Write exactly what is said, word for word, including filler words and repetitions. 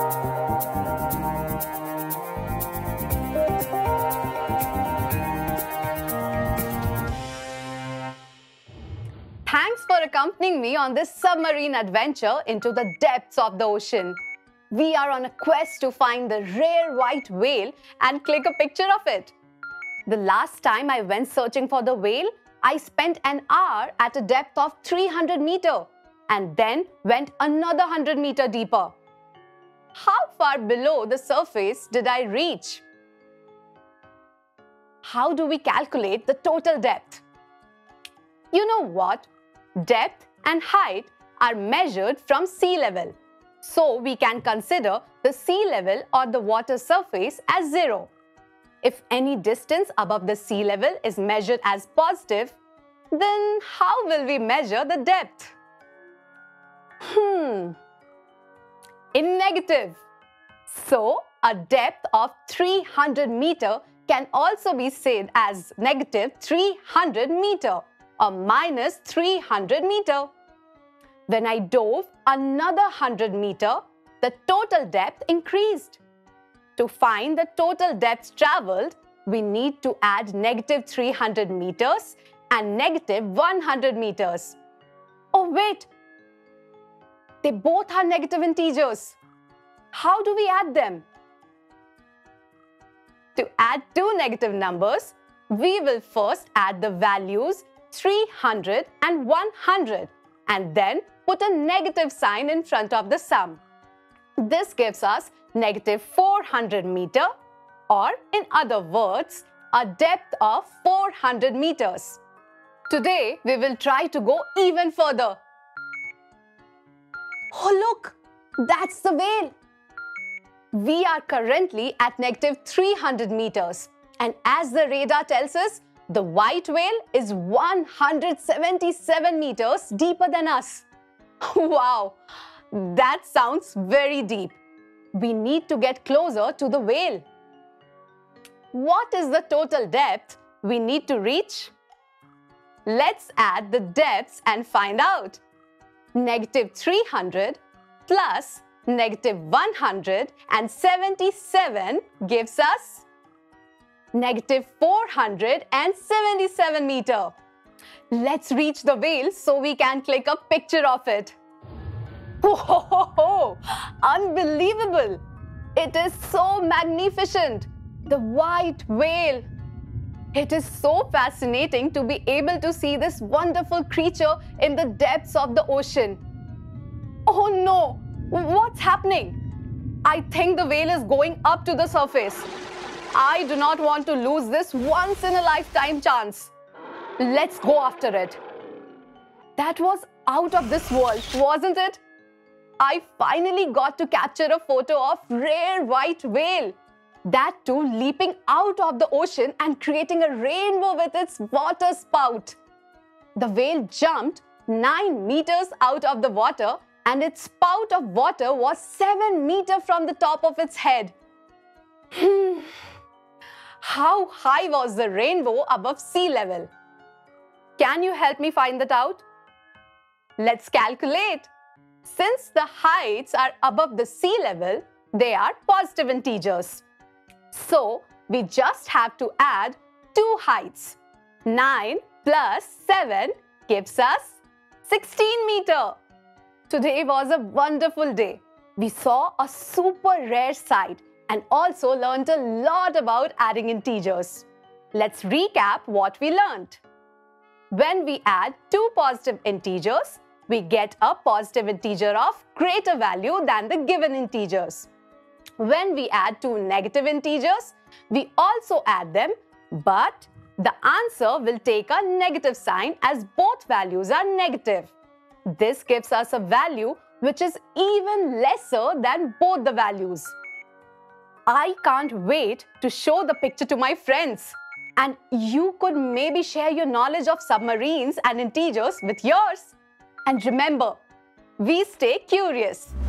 Thanks for accompanying me on this submarine adventure into the depths of the ocean. We are on a quest to find the rare white whale and click a picture of it. The last time I went searching for the whale, I spent an hour at a depth of three hundred meters and then went another one hundred meters deeper. How far below the surface did I reach? How do we calculate the total depth? You know what? Depth and height are measured from sea level. So we can consider the sea level or the water surface as zero. If any distance above the sea level is measured as positive, then how will we measure the depth? Hmm. In negative. So a depth of three hundred meters can also be said as negative three hundred meters or minus three hundred meters. When I dove another one hundred meters, the total depth increased. To find the total depth traveled, we need to add negative three hundred meters and negative one hundred meters. Oh wait, they both are negative integers. How do we add them? To add two negative numbers, we will first add the values three hundred and one hundred and then put a negative sign in front of the sum. This gives us negative four hundred meters, or in other words, a depth of four hundred meters. Today, we will try to go even further. Oh look, that's the whale. We are currently at negative three hundred meters, and as the radar tells us, the white whale is one hundred seventy-seven meters deeper than us. Wow, that sounds very deep. We need to get closer to the whale. What is the total depth we need to reach? Let's add the depths and find out. Negative three hundred plus negative one hundred seventy-seven gives us negative four hundred seventy-seven meters. Let's reach the whale so we can click a picture of it. Whoa, unbelievable! It is so magnificent. The white whale. It is so fascinating to be able to see this wonderful creature in the depths of the ocean. Oh no! What's happening? I think the whale is going up to the surface. I do not want to lose this once-in-a-lifetime chance. Let's go after it. That was out of this world, wasn't it? I finally got to capture a photo of rare white whale. That too leaping out of the ocean and creating a rainbow with its water spout. The whale jumped nine meters out of the water and its spout of water was seven meters from the top of its head. Hmm. How high was the rainbow above sea level? Can you help me find that out? Let's calculate. Since the heights are above the sea level, they are positive integers. So, we just have to add two heights. nine plus seven gives us sixteen meters. Today was a wonderful day. We saw a super rare sight and also learned a lot about adding integers. Let's recap what we learned. When we add two positive integers, we get a positive integer of greater value than the given integers. When we add two negative integers, we also add them, but the answer will take a negative sign as both values are negative. This gives us a value which is even lesser than both the values. I can't wait to show the picture to my friends. And you could maybe share your knowledge of submarines and integers with yours. And remember, we stay curious.